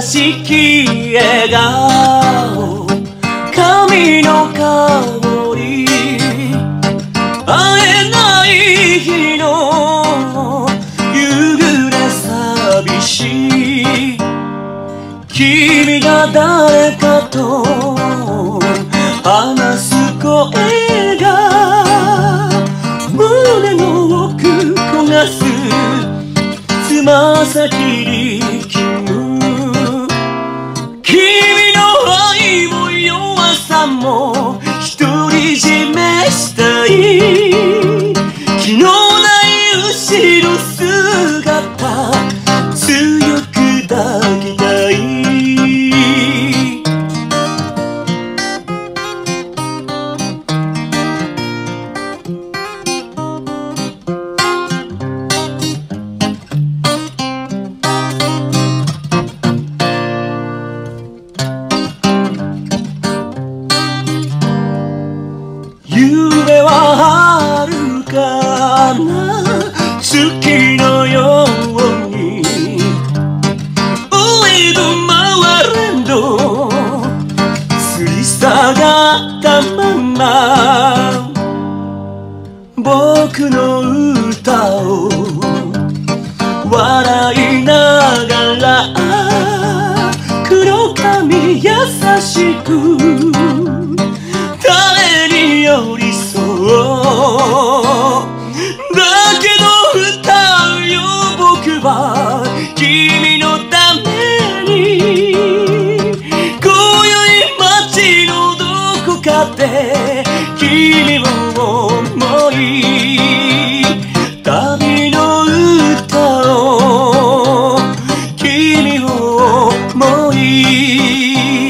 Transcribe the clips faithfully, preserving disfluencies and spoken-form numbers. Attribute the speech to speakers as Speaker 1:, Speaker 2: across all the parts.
Speaker 1: しき笑顔、髪の香り、会えない日の夕暮れ寂しい、君が誰かと話す声が胸の奥焦がす、つま先力む、君の愛も弱さも独り占めしたい、気のない後ろ姿強く抱きたい。夢はあるかな、月のように上と回れんどすり下がったまま、僕の歌を笑いながら黒髪優しく誰に寄り添う、だけど歌うよ僕は君のために、今宵街のどこかで君を思い、旅の歌を君を思い、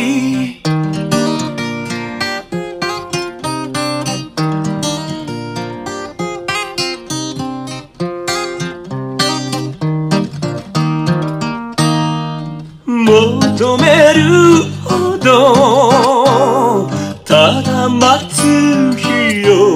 Speaker 1: 求めるほどただ待つ日よ、